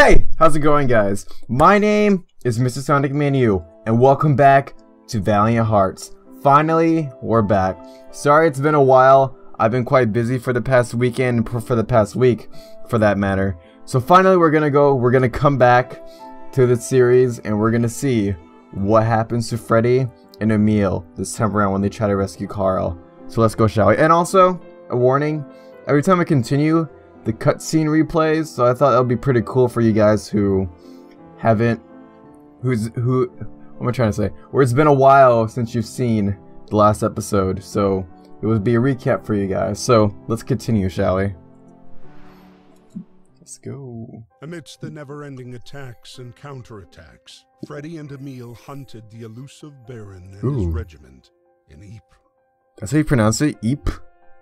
Hey, how's it going, guys? My name is Mr. Sonic Manu, and welcome back to Valiant Hearts. Finally, we're back. Sorry it's been a while. I've been quite busy for the past weekend, for the past week, for that matter. So finally we're gonna come back to the series, and we're gonna see what happens to Freddy and Emil this time around when they try to rescue Carl. So let's go, shall we? And also, a warning, every time I continue, the cutscene replays, so I thought that would be pretty cool for you guys who haven't, what am I trying to say? Where it's been a while since you've seen the last episode, so it would be a recap for you guys. So let's continue, shall we? Let's go. Amidst the never-ending attacks and counterattacks, Freddy and Emil hunted the elusive Baron and his regiment in Ypres. That's how you pronounce it? Ypres?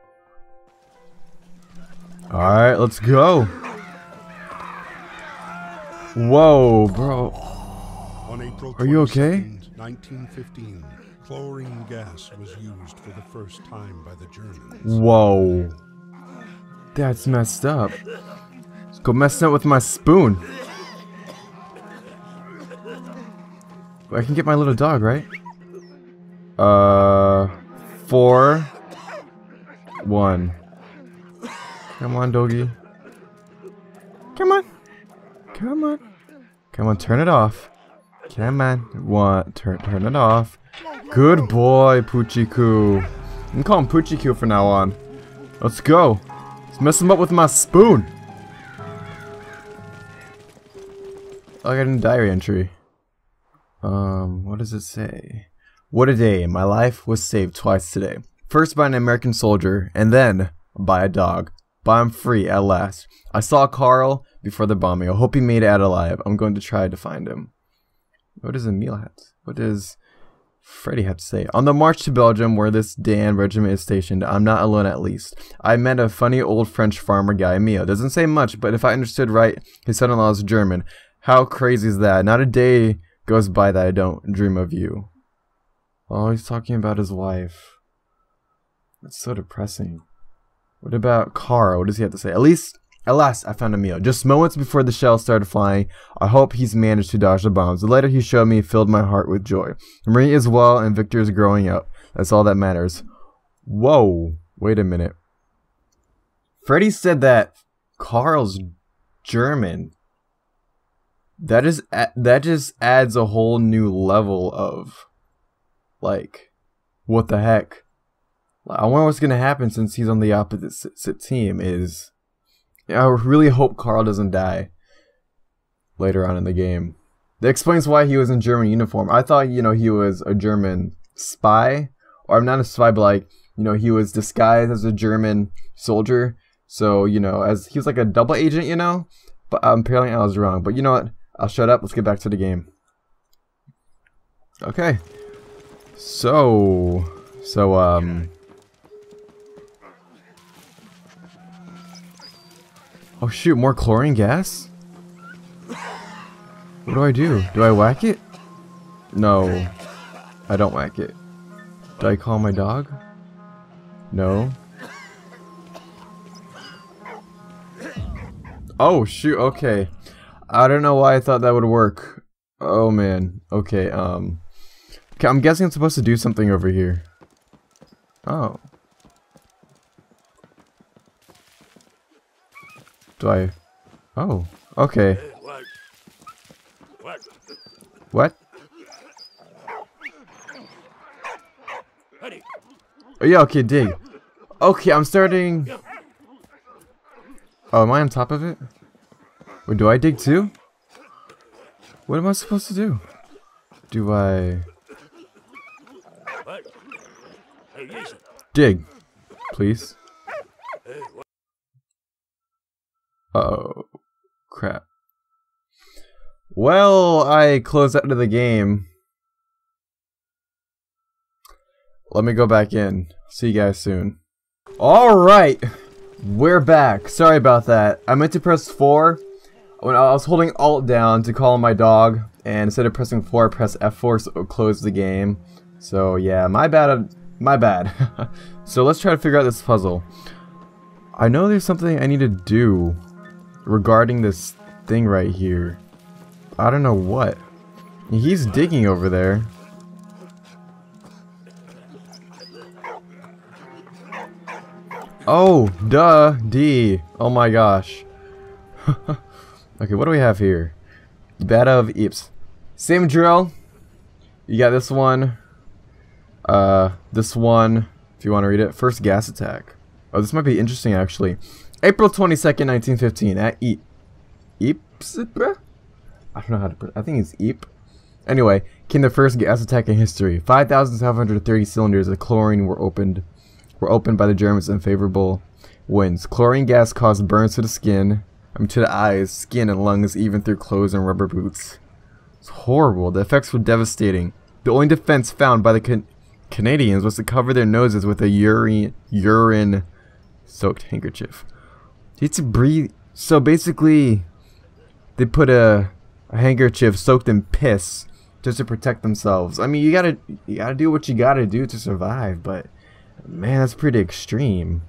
Alright, let's go. Whoa, bro. On April Are you okay? 1915, chlorine gas was used for the first time by the Germans. Whoa. That's messed up. Let's go messing up with my spoon. I can get my little dog, right? 4, 1. Come on, doggy. Come on. Come on. Come on, turn it off. Come on. Turn it off. Good boy, Poochie-Coo. I'm gonna call him Poochie-Coo from now on. Let's go. Let's mess him up with my spoon. Oh, I got a diary entry. What does it say? What a day. My life was saved twice today. First by an American soldier, and then by a dog. But I'm free at last. I saw Carl before the bombing. I hope he made it out alive. I'm going to try to find him. What does Emil have? What does Freddy have to say? On the march to Belgium, where this Dan regiment is stationed, I'm not alone at least. I met a funny old French farmer guy, Emil. Doesn't say much, but if I understood right, his son-in-law is German. How crazy is that? Not a day goes by that I don't dream of you. Oh, he's talking about his wife. That's so depressing. What about Carl? What does he have to say? At last, I found Emil. Just moments before the shells started flying. I hope he's managed to dodge the bombs. The letter he showed me filled my heart with joy. Marie is well, and Victor is growing up. That's all that matters. Whoa. Wait a minute. Freddy said that Carl's German. That just adds a whole new level of, like, what the heck? I wonder what's gonna happen since he's on the opposite team. I really hope Carl doesn't die later on in the game. That explains why he was in German uniform. I thought, you know, he was a German spy, or I'm not a spy, but like, you know, he was disguised as a German soldier. So, you know, as he was like a double agent, you know. But apparently I was wrong. But you know what? I'll shut up. Let's get back to the game. Okay. So oh shoot, more chlorine gas? What do I do? Do I whack it? No. I don't whack it. Do I call my dog? No. Oh shoot, okay. I don't know why I thought that would work. Oh man. Okay, okay, I'm guessing I'm supposed to do something over here. Oh. Do I? Oh, okay. What? Oh yeah, okay, dig. Okay, I'm starting. Oh, am I on top of it? Wait, do I dig too? What am I supposed to do? Do I... dig, please. Uh-oh. Crap. Well, I closed out of the game. Let me go back in. See you guys soon. Alright! We're back. Sorry about that. I meant to press 4 when I was holding Alt down to call my dog, and instead of pressing 4, I pressed F4 so it closed the game. So yeah, my bad. My bad. So let's try to figure out this puzzle. I know there's something I need to do regarding this thing right here. I don't know what. He's digging over there. Oh, duh, D. Oh my gosh. Okay, what do we have here? Battle of Ypres. Same drill. You got this one. This one, if you want to read it. First gas attack. Oh, this might be interesting actually. April 22nd, 1915 at Ypres? I don't know how to I think it's Ypres. Anyway, came the first gas attack in history. 5,730 cylinders of chlorine were opened by the Germans in favorable winds. Chlorine gas caused burns to the skin, to the eyes, skin, and lungs, even through clothes and rubber boots. It's horrible. The effects were devastating. The only defense found by the Canadians was to cover their noses with a urine-soaked handkerchief. You had to breathe. So basically, they put a handkerchief soaked in piss just to protect themselves. I mean, you gotta do what you gotta do to survive, but man, that's pretty extreme.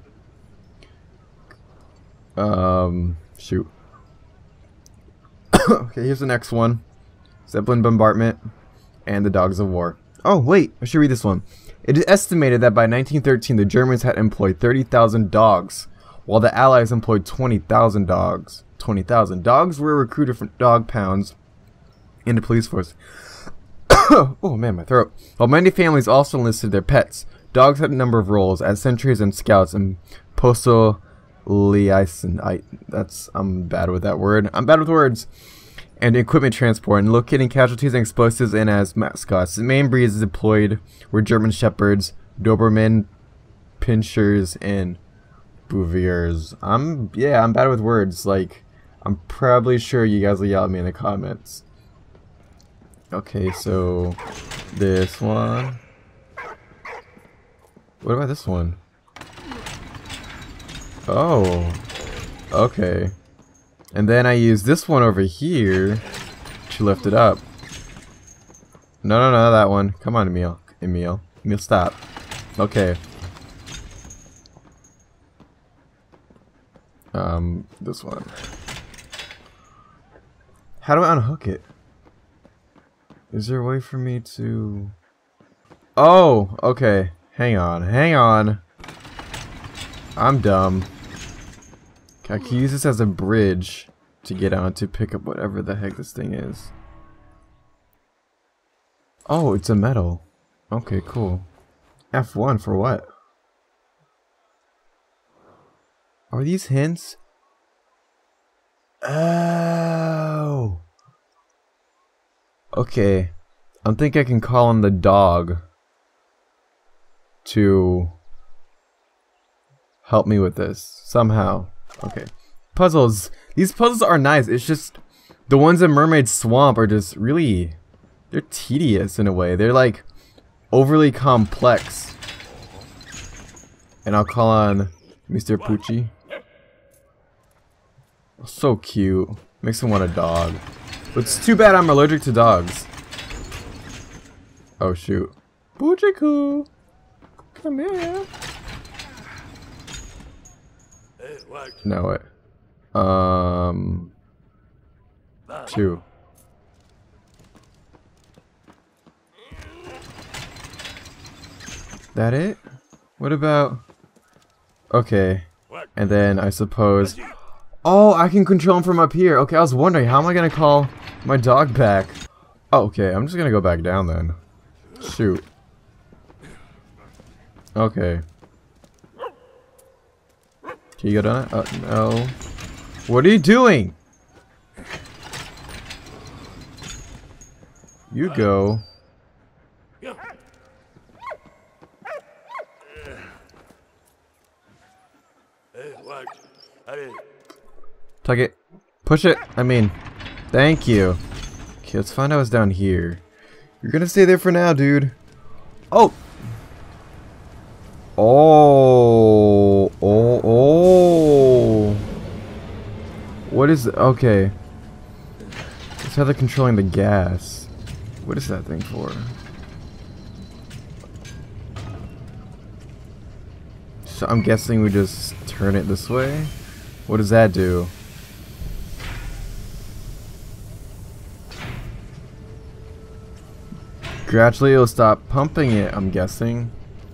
Shoot. Okay, here's the next one. Zeppelin bombardment and the Dogs of War. Oh, wait, I should read this one. It is estimated that by 1913, the Germans had employed 30,000 dogs, while the Allies employed 20,000 dogs. 20,000 dogs were recruited from dog pounds in the police force. Oh man, my throat. While many families also enlisted their pets, dogs had a number of roles as sentries and scouts and postal liaison. I'm bad with that word. I'm bad with words. And equipment transport and locating casualties and explosives and as mascots. The main breeds deployed were German Shepherds, Doberman, Pinschers, and Bouviers. I'm bad with words. Like, I'm probably sure you guys will yell at me in the comments. Okay, so this one. What about this one? Oh, okay. And then I use this one over here to lift it up. No, that one. Come on, Emil, stop. Okay. This one. How do I unhook it? Is there a way for me to... Oh, okay. Hang on. I'm dumb. I can use this as a bridge to get on to pick up whatever the heck this thing is. Oh, it's a metal. Okay, cool. F1 for what? Are these hints? Oh. Okay. I think I can call on the dog to help me with this somehow. Okay. Puzzles. These puzzles are nice. It's just the ones in Mermaid Swamp are just really, they're tedious in a way. They're like overly complex. And I'll call on Mr. Pucci. So cute. Makes him want a dog. But it's too bad I'm allergic to dogs. Oh shoot. Pucci-ku! Come here. No, it. 2. That it? What about... Okay. And then I suppose... Oh, I can control him from up here. Okay, I was wondering, how am I gonna call my dog back? Oh, okay, I'm just gonna go back down then. Shoot. Okay. Can you go down it? No. What are you doing? You go. Tuck it. Push it. I mean, thank you. Okay, let's find out what's down here. You're gonna stay there for now, dude. Oh! Oh! Oh! What is... Okay. It's how they're controlling the gas. What is that thing for? So I'm guessing we just turn it this way? What does that do? Gradually it'll stop pumping it, I'm guessing.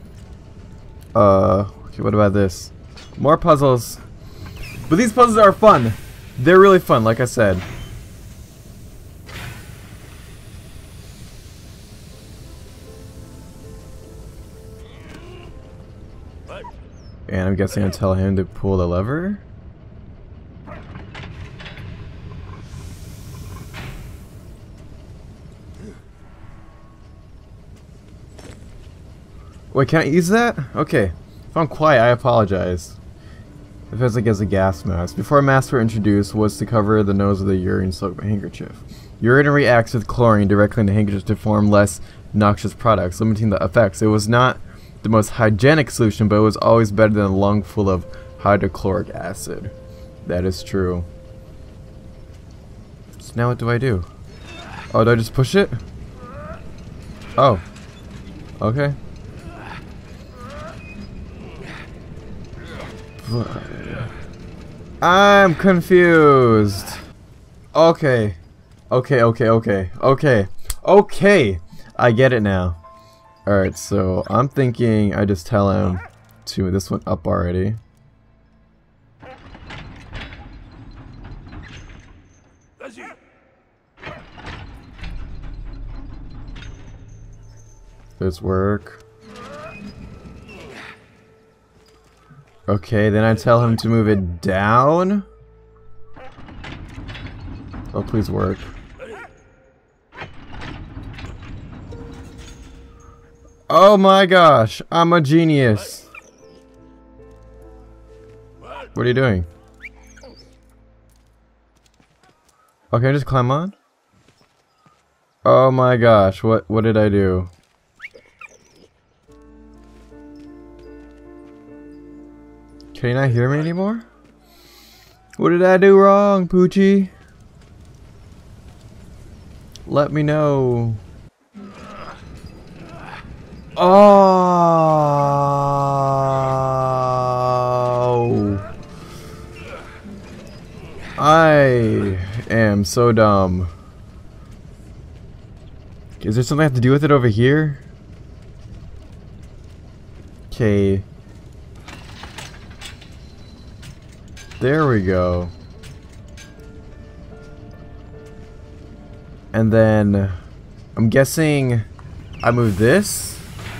Okay, what about this? More puzzles. But these puzzles are fun. They're really fun, like I said. And I'm guessing I tell him to pull the lever. Wait, can I use that? Okay. If I'm quiet, I apologize. It feels like as a gas mask. Before masks were introduced was to cover the nose with a urine-soaked handkerchief. Urine reacts with chlorine directly in the handkerchief to form less noxious products, limiting the effects. It was not the most hygienic solution, but it was always better than a lung full of hydrochloric acid. That is true. So now what do I do? Oh, do I just push it? Oh. Okay. I'm confused. Okay. Okay. I get it now. Alright, so I'm thinking I just tell him to move this one up already. This work. Okay, then I tell him to move it down. Oh, please work. Oh my gosh, I'm a genius. What are you doing? Okay, just climb on. Oh my gosh, what did I do? Can you not hear me anymore? What did I do wrong, Poochie? Let me know. Oh, I am so dumb. Is there something I have to do with it over here? Okay. There we go. And then I'm guessing I move this.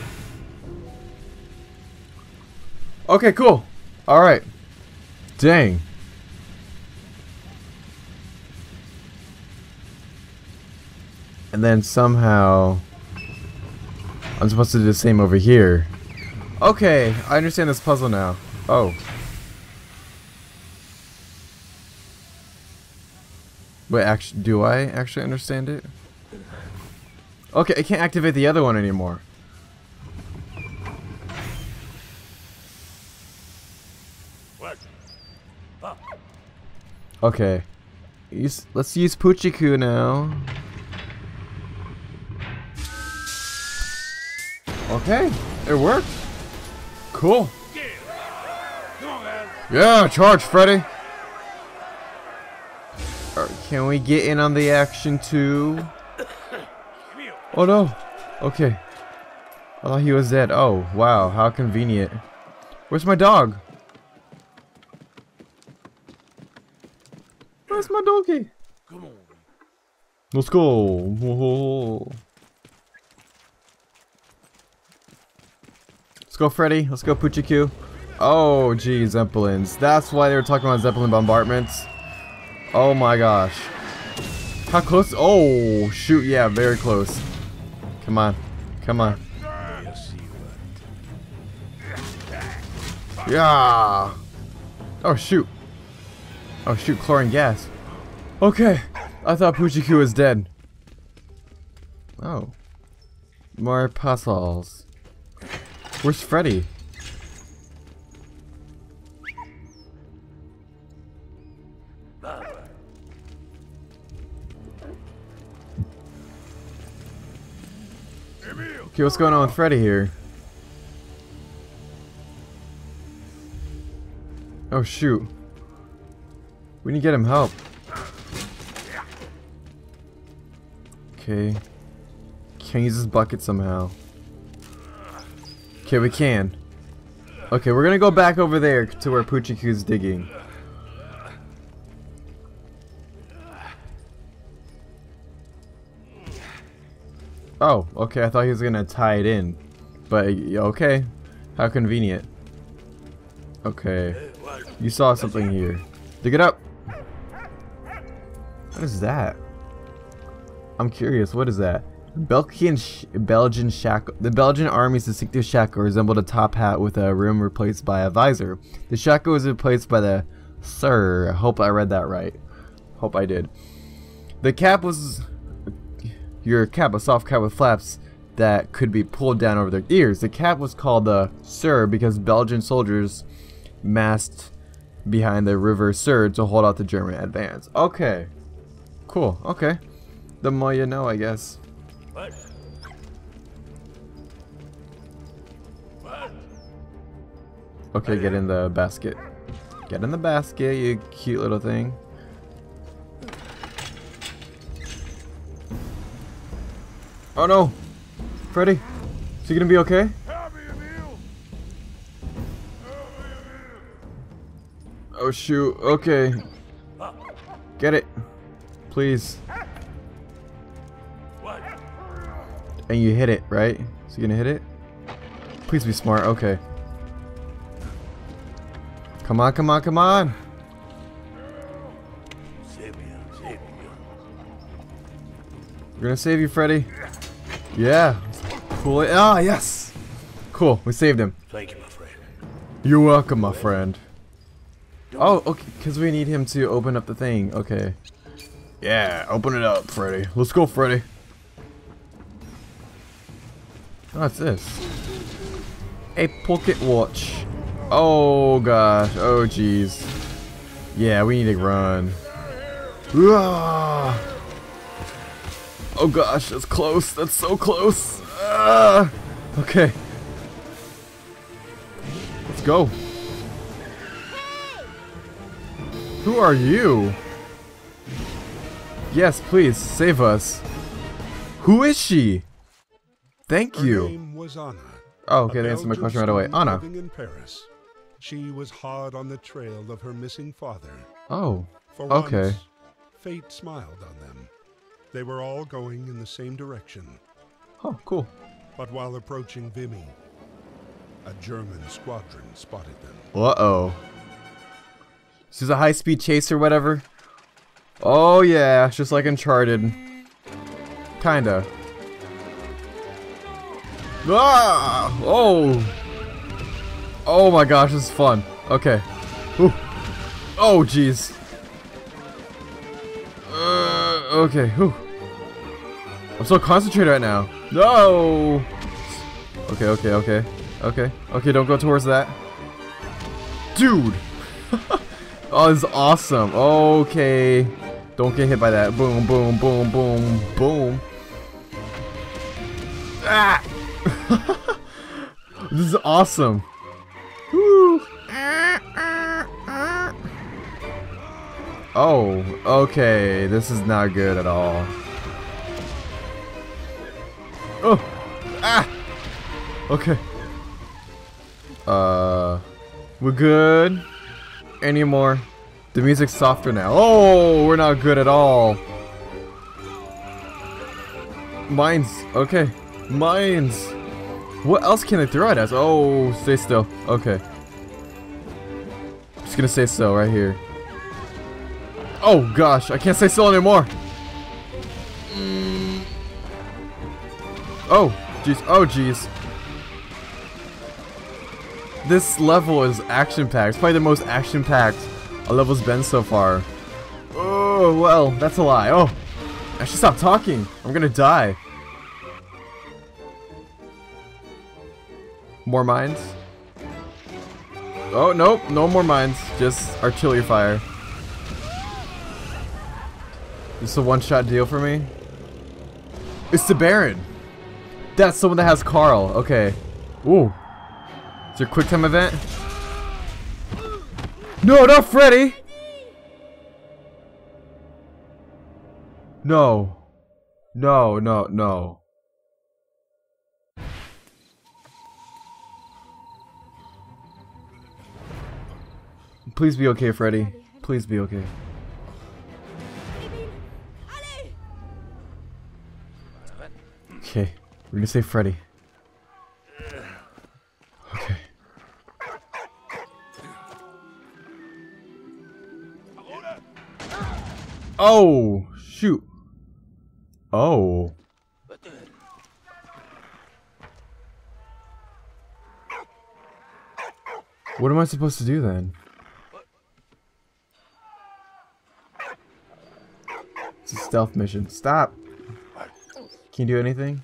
Okay, cool. Alright. Dang. And then somehow I'm supposed to do the same over here. Okay, I understand this puzzle now. Oh. Wait, actually, do I actually understand it? Okay, I can't activate the other one anymore. Okay. Let's use Poochie-Coo now. Okay, it worked. Cool. Yeah, charge, Freddy. Can we get in on the action too? Oh no. Okay. I thought he was dead. Oh, wow. How convenient. Where's my dog? Where's my doggy? Come on. Let's go. Whoa. Let's go, Freddy. Let's go, Poochie-Coo. Oh, geez, Zeppelins. That's why they were talking about Zeppelin bombardments. Oh my gosh. How close? Oh, shoot. Yeah, very close. Come on. Come on. Yeah. Oh, shoot. Oh, shoot. Chlorine gas. Okay. I thought Poochie-Coo was dead. Oh. More puzzles. Where's Freddy? Okay, what's going on with Freddy here? Oh shoot. We need to get him help. Can use this bucket somehow. Okay, we can. Okay, we're gonna go back over there to where Puchiku's digging. Oh, okay, I thought he was gonna tie it in. But, okay. How convenient. Okay. You saw something here. Dig it up! What is that? I'm curious, what is that? Belgian shako. The Belgian army's distinctive shako resembled a top hat with a rim replaced by a visor. The shako was replaced by the sir. I hope I read that right. Hope I did. The cap was your cap, a soft cap with flaps that could be pulled down over their ears. The cap was called the sir because Belgian soldiers massed behind the river Sur to hold out the German advance. Okay. Cool. Okay. The more you know, I guess. What? What? Okay, get in the basket. Get in the basket, you cute little thing. Oh no! Freddy! Is he gonna be okay? Oh shoot, okay. Get it. Please. What? And you hit it, right? So you gonna hit it? Please be smart, okay. Come on, come on, come on! Save me, save me. We're gonna save you, Freddy. Yeah. Cool. Ah, yes! Cool, we saved him. Thank you, my friend. You're welcome, my friend. Oh, okay, because we need him to open up the thing. Okay. Yeah, open it up, Freddy. Let's go, Freddy. What's this? A pocket watch. Oh, gosh. Oh, jeez. Yeah, we need to run. Ah! Oh, gosh, that's close. That's so close. Ah! Okay. Let's go. Who are you? Yes, please, save us. Who is she? Thank Her you. name was Anna. Oh, okay, a they answered my Belgian question right away. student Anna. living in Paris. She was hard on the trail of her missing father. Oh, For okay. once, fate smiled on them. They were all going in the same direction. Oh, cool. But while approaching Vimy, a German squadron spotted them. Uh-oh. This is a high-speed chase or whatever? Oh, yeah, just like Uncharted. Kinda. Ah! Oh! Oh my gosh, this is fun. Okay. Ooh. Oh, jeez. Okay. Whew. I'm so concentrated right now. No! Okay, okay, okay. Okay. Okay, don't go towards that. Dude! Oh, this is awesome. Okay. Don't get hit by that. Boom, boom, boom, boom, boom. Ah! This is awesome. Woo. Oh, okay. This is not good at all. Oh! Ah! Okay. We're good. Any more? The music's softer now. Oh, we're not good at all. Mines. Okay. Mines. What else can they throw at us? Oh, stay still. Okay. Just gonna stay still right here. Oh gosh, I can't stay still anymore. Oh, jeez. Oh, jeez. This level is action-packed. It's probably the most action-packed a level's been so far. Oh, well, that's a lie. Oh, I should stop talking. I'm gonna die. More mines? Oh, nope. No more mines. Just artillery fire. This is a one-shot deal for me? It's the Baron. That's the one that has Carl. Okay. Ooh. Is there a quick time event? No, not Freddy! No. No, no, no. Please be okay, Freddy. Please be okay. Okay, we're gonna say Freddy. Okay. Oh, shoot. Oh. What am I supposed to do then? It's a stealth mission. Stop. Can you do anything?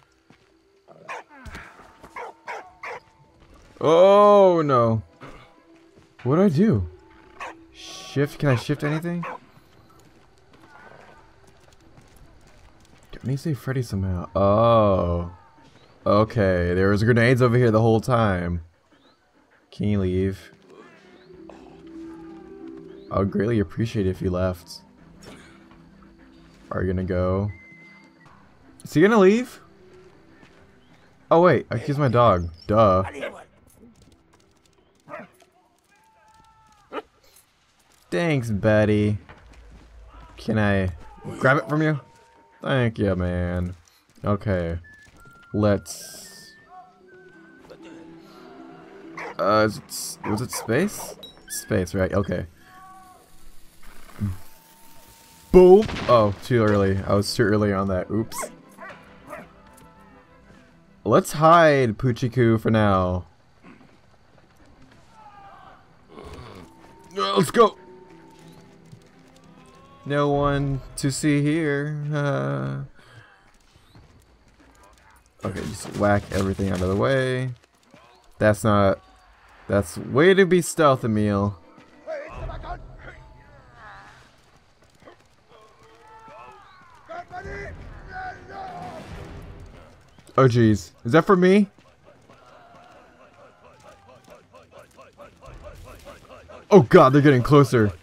Oh no. What do I do? Shift? Can I shift anything? Let me say Freddy somehow. Oh. Okay. There was grenades over here the whole time. Can you leave? I would greatly appreciate it if you left. Are you gonna go? Is he gonna leave? Oh wait, I kissed my dog. Duh. Thanks, buddy. Can I grab it from you? Thank you, man. Okay. Let's... was it space? Space, right? Okay. Boom! Oh, too early. I was too early on that. Oops. Let's hide Poochie-Coo for now. Let's go! No one to see here. Okay, just whack everything out of the way. That's not... That's way to be stealth, Emil. Oh jeez, is that for me? Oh god, they're getting closer.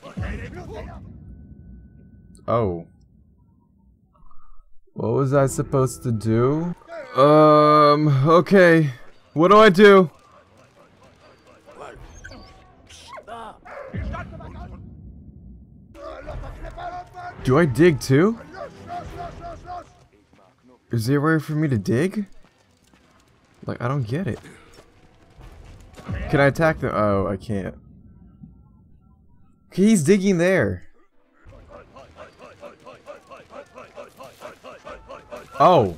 Oh. What was I supposed to do? Okay. What do I do? Do I dig too? Is there a way for me to dig? Like, I don't get it. Can I attack them? Oh, I can't. Okay, he's digging there. Oh.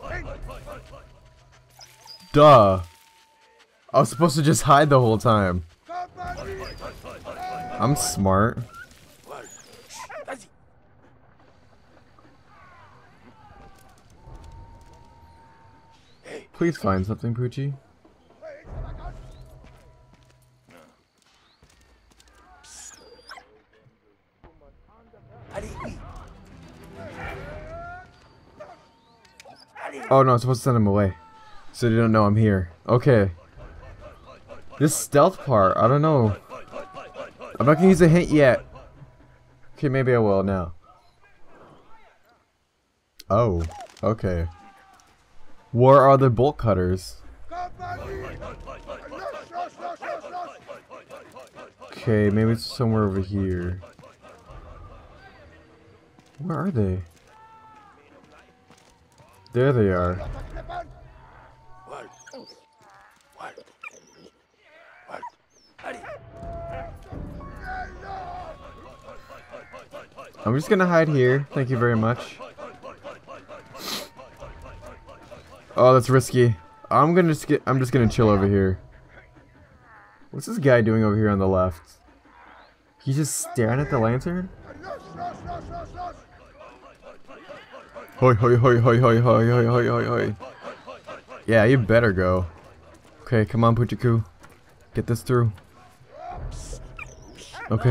Duh. I was supposed to just hide the whole time. I'm smart. Please find something, Poochie. Oh no, I'm supposed to send him away. So they don't know I'm here. Okay. This stealth part, I don't know. I'm not gonna use a hint yet. Okay, maybe I will now. Oh, okay. Where are the bolt cutters? Okay, maybe it's somewhere over here. Where are they? There they are. I'm just gonna hide here. Thank you very much. Oh, that's risky. I'm just gonna chill over here. What's this guy doing over here on the left? He's just staring at the lantern? Hoi hoi hoi hoi hoi hoi hoi hoi hoi hoi. Yeah, you better go. Okay, come on, Poochie-Coo. Get this through. Okay.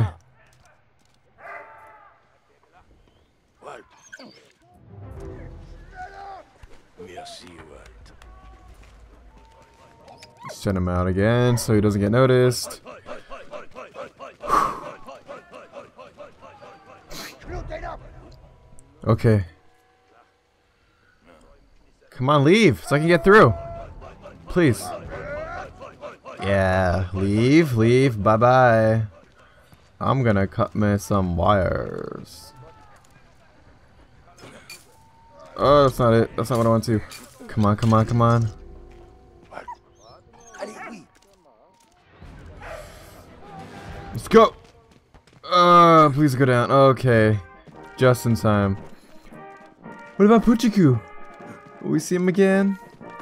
Send him out again so he doesn't get noticed. Okay. Come on, leave so I can get through. Please. Yeah, leave, bye-bye. I'm gonna cut me some wires. Oh, that's not it. That's not what I want to. Come on, come on, come on. Let's go. Please go down. Okay. Just in time. What about Puchiku? Will we see him again?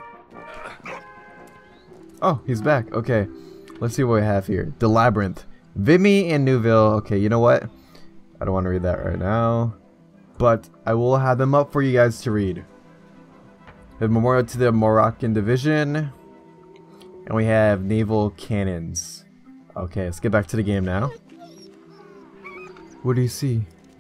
Oh, he's back. Okay. Let's see what we have here. The Labyrinth. Vimy and Newville. Okay, you know what? I don't want to read that right now. But I will have them up for you guys to read. The Memorial to the Moroccan Division. And we have Naval Cannons. Okay, let's get back to the game now. What do you see?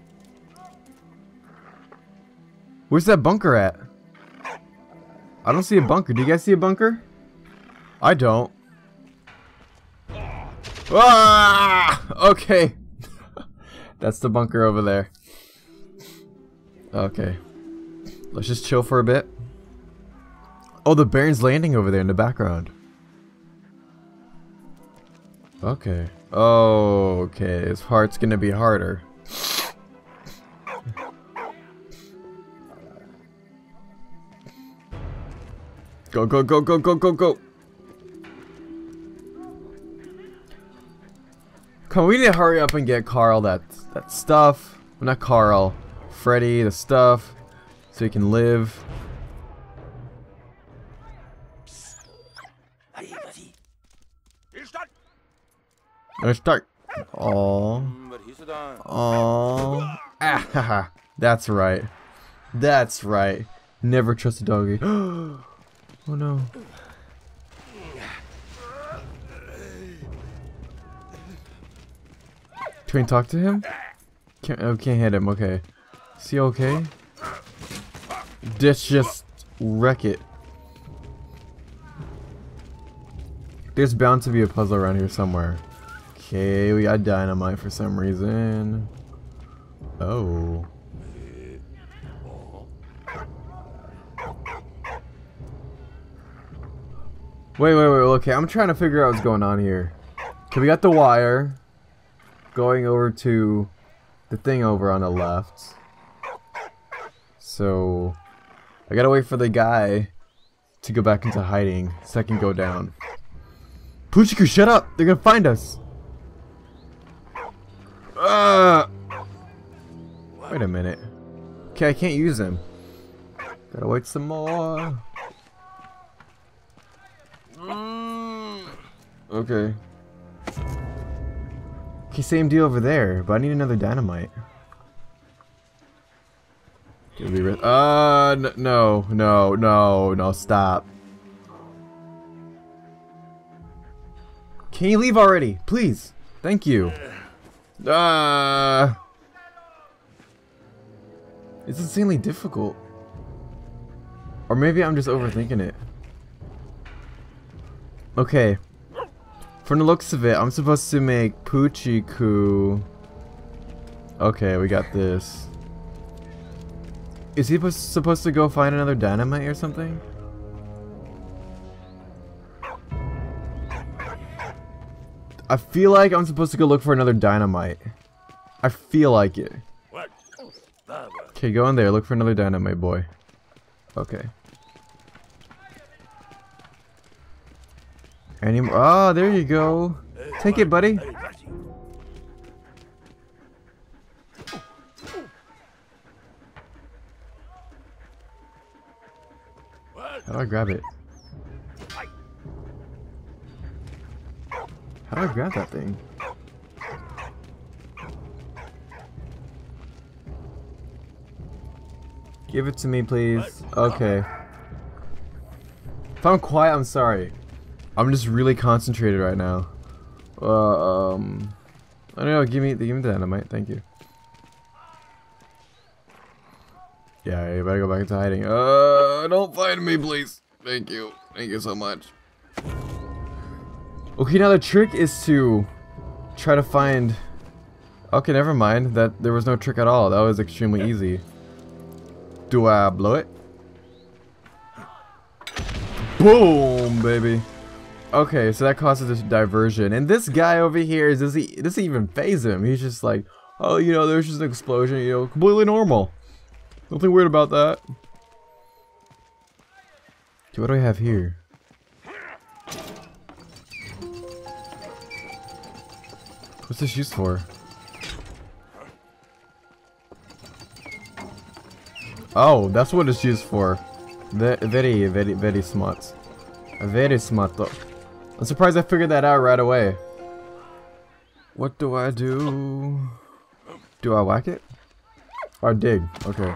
Where's that bunker at? I don't see a bunker. Do you guys see a bunker? I don't. Ah! Okay. That's the bunker over there. Okay. Let's just chill for a bit. Oh, the Baron's Landing over there in the background. Okay. Oh, okay. This part's gonna be harder. Go, go, go, go, go, go, go. Come on, we need to hurry up and get Carl that stuff. Well, not Carl. Freddy, the stuff. So he can live. Let's start. Oh. Oh. Ah, that's right. That's right. Never trust a doggy. Oh no. Can we talk to him? Can't hit him. Okay. Is he okay? Let's just wreck it. There's bound to be a puzzle around here somewhere. Okay, we got dynamite for some reason. Oh. Wait, okay, I'm trying to figure out what's going on here. Okay, we got the wire going over to the thing over on the left. So, I gotta wait for the guy to go back into hiding so I can go down. Puchiku, shut up! They're gonna find us! Wait a minute. Okay, I can't use him. Gotta wait some more. Okay. Okay, same deal over there, but I need another dynamite. No, stop. Can you leave already? Please. Thank you. It's insanely difficult. Or maybe I'm just overthinking it. Okay. From the looks of it, I'm supposed to make Puchiku. Okay, we got this. Is he supposed to go find another dynamite or something? I feel like I'm supposed to go look for another dynamite. I feel like it. Okay, go in there. Look for another dynamite, boy. Okay. Any more? Oh, there you go. Take it, buddy. How do I grab it? How do I grab that thing? Give it to me, please. Okay. If I'm quiet, I'm sorry. I'm just really concentrated right now. I don't know. Give me the dynamite. Thank you. Yeah, you better go back into hiding. Don't find me, please. Thank you. Thank you so much. Okay, now the trick is to try to find... Okay, never mind. That there was no trick at all. That was extremely easy. Do I blow it? Boom, baby. Okay, so that causes this diversion. And this guy over here, doesn't even faze him. He's just like, oh, you know, there's just an explosion, you know, completely normal. Nothing weird about that. So what do I have here? What's this used for? Oh, that's what it's used for. Very, very, very smart. Very smart though. I'm surprised I figured that out right away. What do I do? Do I whack it? Or dig? Okay.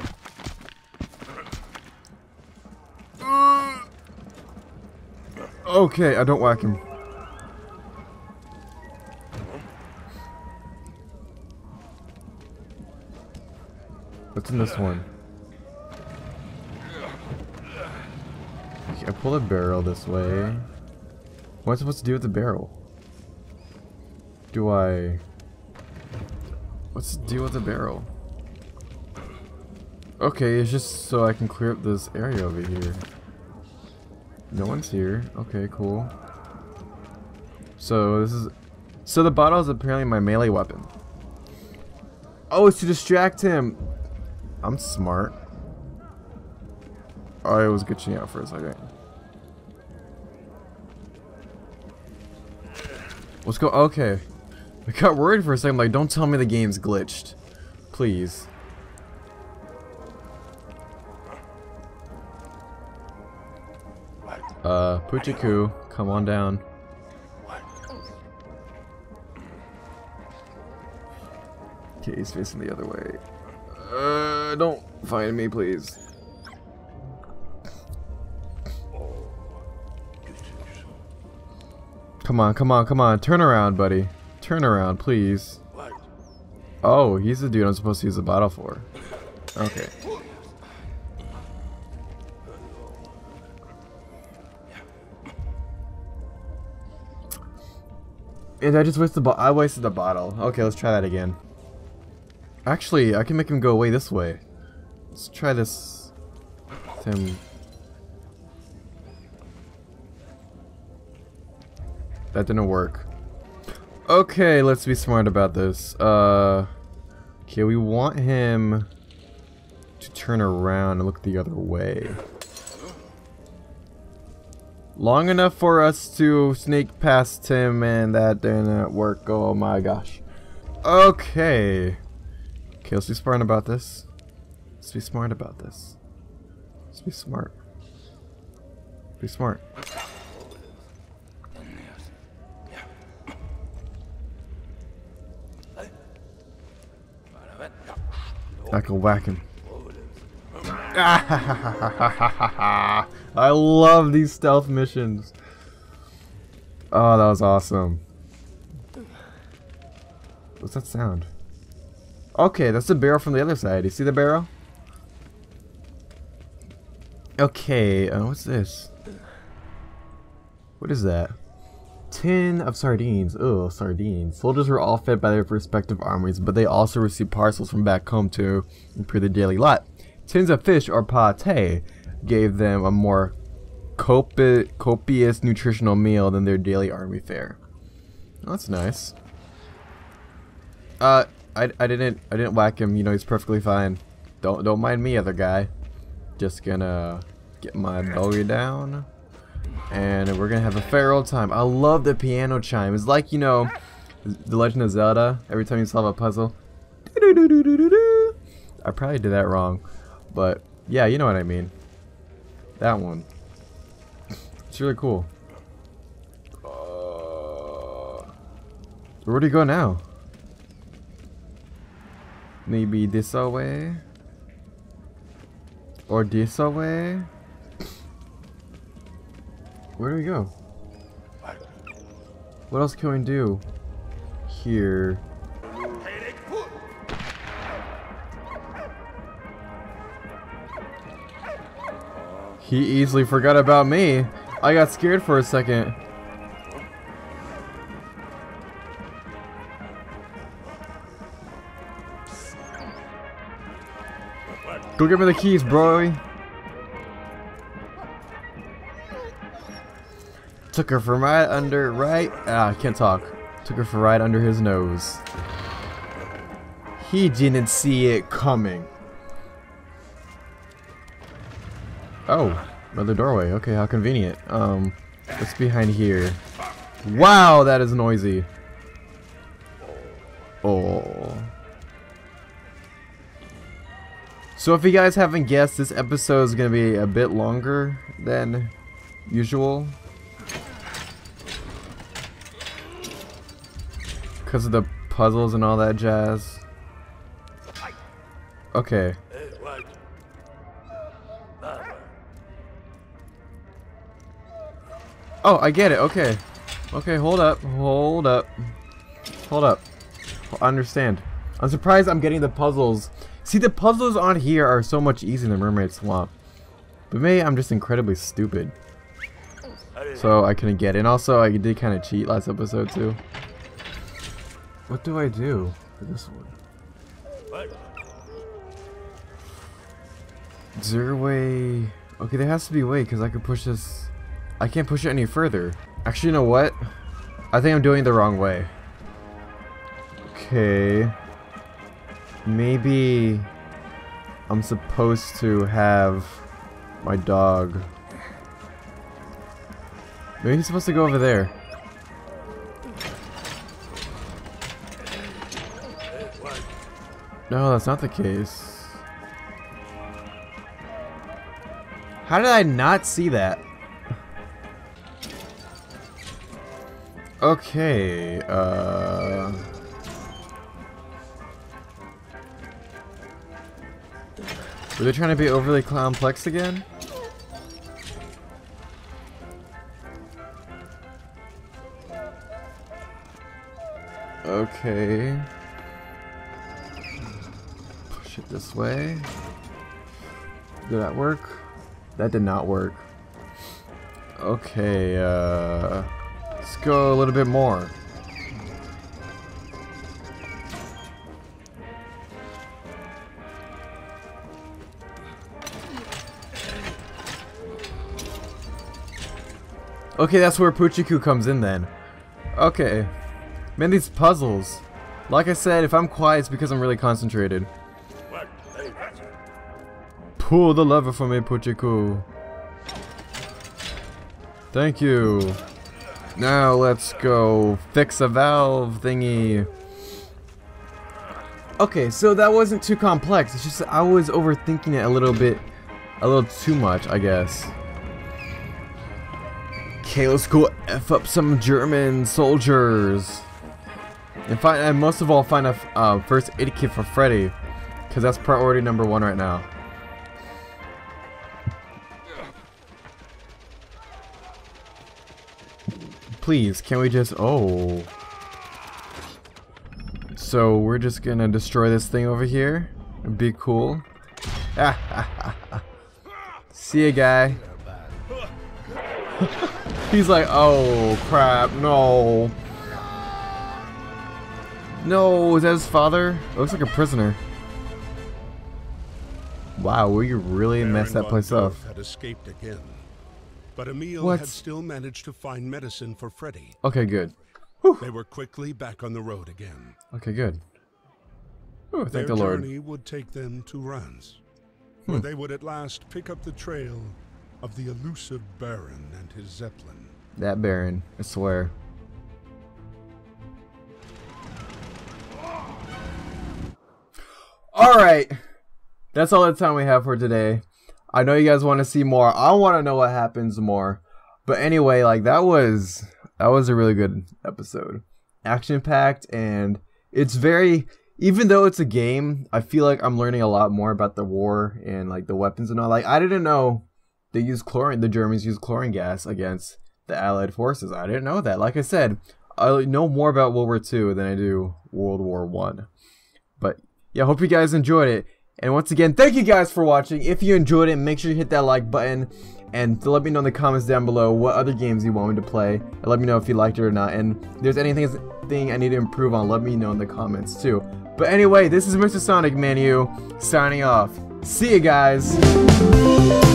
Okay, I don't whack him. What's in this one? Okay, I pull the barrel this way. What am I supposed to do with the barrel? What's the deal with the barrel? Okay, it's just so I can clear up this area over here. No one's here. Okay, cool. So the bottle is apparently my melee weapon. Oh, it's to distract him. I'm smart. Oh, I was glitching out for a second. Let's go. Okay. I got worried for a second. Like, don't tell me the game's glitched. Please. Puchiku, come on down. Okay, he's facing the other way. Don't find me, please. Come on, come on, come on. Turn around, buddy. Turn around, please. Oh, he's the dude I'm supposed to use the bottle for. Okay. And I just wasted I wasted the bottle. Okay, let's try that again. Actually, I can make him go away this way. Let's try this. That didn't work. Okay, let's be smart about this. Okay, we want him to turn around and look the other way. Long enough for us to sneak past him, and that didn't work. Oh my gosh. Okay. Okay, let's be smart about this. Let's be smart about this. Let's be smart. Be smart. I can whack him. I love these stealth missions. Oh, that was awesome. What's that sound? Okay, that's the barrel from the other side. You see the barrel? Okay, what's this? What is that? Tin of sardines. Oh, sardines. Soldiers were all fed by their respective armies, but they also received parcels from back home to improve their daily lot. Tins of fish or pate gave them a more copious nutritional meal than their daily army fare. Oh, that's nice. I didn't whack him. You know, he's perfectly fine. Don't mind me, other guy. Just gonna get my belly down, and we're gonna have a fair old time. I love the piano chime. It's like, you know, The Legend of Zelda. Every time you solve a puzzle. I probably did that wrong, but yeah, you know what I mean. That one. It's really cool. Where do you go now? Maybe this way? Or this way? Where do we go? What else can we do? Here. He easily forgot about me. I got scared for a second. Go give me the keys, bro. Took her from right under, I can't talk. Took her for right under his nose. He didn't see it coming. Oh, another doorway. Okay, how convenient. What's behind here? Wow, that is noisy. Oh. So if you guys haven't guessed, this episode is going to be a bit longer than usual. Because of the puzzles and all that jazz. Okay. Oh, I get it. Okay. Okay, hold up. Hold up. Hold up. I understand. I'm surprised I'm getting the puzzles. See, the puzzles on here are so much easier than Mermaid Swamp. But maybe I'm just incredibly stupid. So I couldn't get it. And also, I did kind of cheat last episode too. What do I do for this one? Is there a way? Okay, there has to be a way because I could push this. I can't push it any further. Actually, you know what? I think I'm doing it the wrong way. Okay. Maybe I'm supposed to have my dog. Maybe he's supposed to go over there. No, that's not the case. How did I not see that? Okay, were they trying to be overly complex again? Okay. Push it this way. Did that work? That did not work. Okay, let's go a little bit more. Okay, that's where Puchiku comes in then. Okay. Man, these puzzles. Like I said, if I'm quiet, it's because I'm really concentrated. Pull the lever for me, Puchiku. Thank you. Now let's go fix a valve thingy. Okay, so that wasn't too complex. It's just I was overthinking it a little too much, I guess. Okay, let's go F up some German soldiers. And most of all, find a first aid kit for Freddy. Because that's priority number 1 right now. Please, can we just... Oh. So, we're just gonna destroy this thing over here. It'd be cool. See ya, guy. He's like, oh crap, no. No, is that his father? It looks like a prisoner. Wow, we really messed that place up. Had escaped again, but Emil had still managed to find medicine for Freddy. Okay, good. They were quickly back on the road again. Okay, good. Ooh, thank the Their Lord. journey would take them to Rans, where they would at last pick up the trail of the elusive Baron and his Zeppelin. That Baron, I swear. Alright. That's all the time we have for today. I know you guys want to see more. I want to know what happens more. But anyway, like that was a really good episode. Action packed, and it's very, even though it's a game, I feel like I'm learning a lot more about the war and like the weapons and all. Like I didn't know they use chlorine, the Germans use chlorine gas against the Allied forces. I didn't know that. Like I said, I know more about World War II than I do World War I. But yeah, I hope you guys enjoyed it. And once again, thank you guys for watching. If you enjoyed it, make sure you hit that like button. And to let me know in the comments down below what other games you want me to play. And let me know if you liked it or not. And if there's anything I need to improve on, let me know in the comments too. But anyway, this is Mr. Sonic Manu signing off. See you guys.